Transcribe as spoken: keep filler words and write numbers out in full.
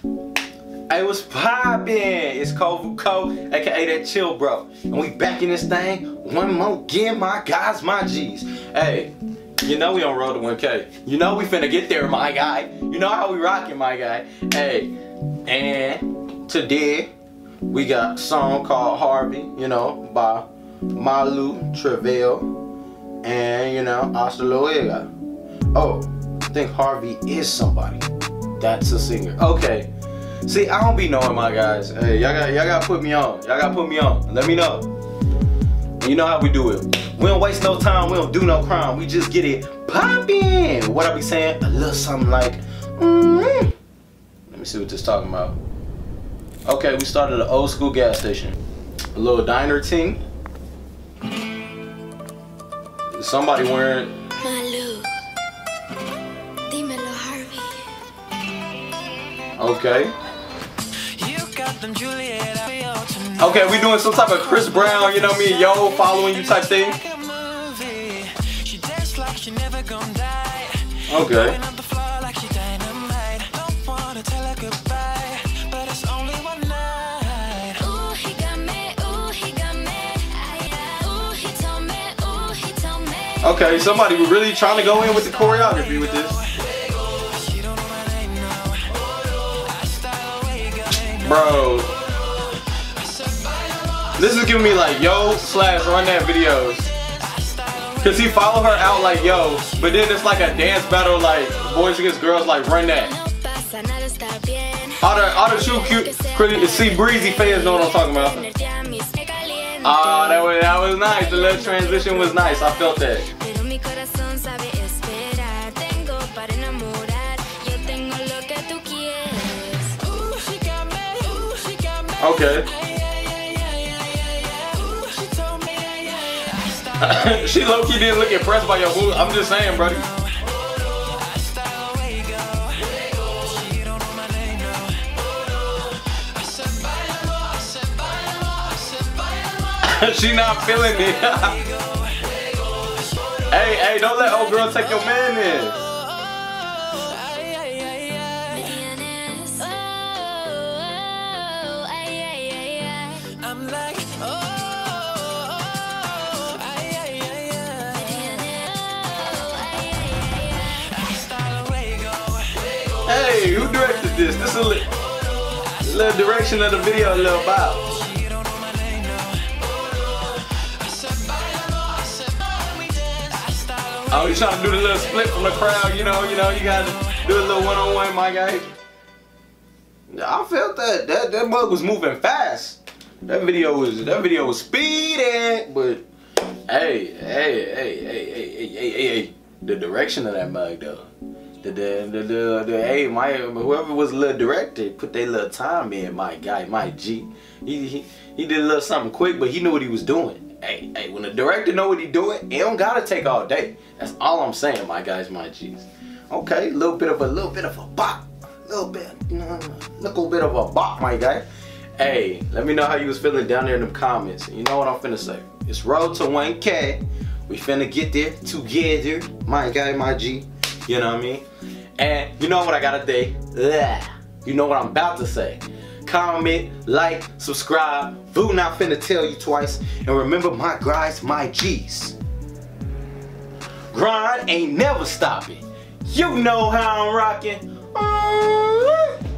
Hey, what's poppin'? It's Kovu Co, aka that chill bro. And we back in this thing one more again, my guys, my G's. Hey, you know we on road to one K. You know we finna get there, my guy. You know how we rockin', my guy. Hey, and today we got a song called Harvey, you know, by Malu Travail and, you know, Hasta Luego. Oh, I think Harvey is somebody. That's a singer. Okay. See, I don't be knowing, my guys. Hey, y'all got y'all gotta put me on. Y'all gotta put me on. Let me know. And you know how we do it. We don't waste no time. We don't do no crime. We just get it poppin'. What I be saying? A little something like, mm-hmm. Let me see what this talking about. Okay, we started an old school gas station. A little diner ting. Somebody wearing. Malu. Dímelo, Harvey. Okay. Okay, we doing some type of Chris Brown, you know me, yo, following you type thing. Okay. Okay, somebody really trying to go in with the choreography with this. Bro, this is giving me like yo slash run that videos. Cause he follow her out like yo, but then it's like a dance battle like boys against girls like run that. All the all the true cute see breezy fans know what I'm talking about. Ah, uh, that was that was nice. The little transition was nice. I felt that. Okay. She low-key didn't look impressed by your move. I'm just saying, buddy. She not feeling it. Hey, hey, don't let old girl take your man in. Hey, who directed this? This is a li little direction of the video, a little vibe. Oh, you trying to do the little split from the crowd, you know, you know, you gotta do a little one-on-one, my guy. I felt that, that, that mug was moving fast. That video was, that video was speeding, but hey, hey, hey, hey, hey, hey, hey, hey, hey, the direction of that mug though. The, the, the, the, the, hey, my, whoever was a little director, put their little time in, my guy, my G. He, he, he did a little something quick, but he knew what he was doing. Hey, hey, when the director know what he doing, it don't gotta take all day. That's all I'm saying, my guys, my G's. Okay, a little bit of a little bit of a bop. Little bit, uh, little bit of a bop, my guy. Hey, let me know how you was feeling down there in the comments. You know what I'm finna say. It's road to one K. We finna get there together, my guy, my G. You know what I mean? And you know what I gotta say? Ugh. You know what I'm about to say. Comment, like, subscribe. Vu not finna tell you twice. And remember my guys, my G's. Grind ain't never stopping. You know how I'm rocking.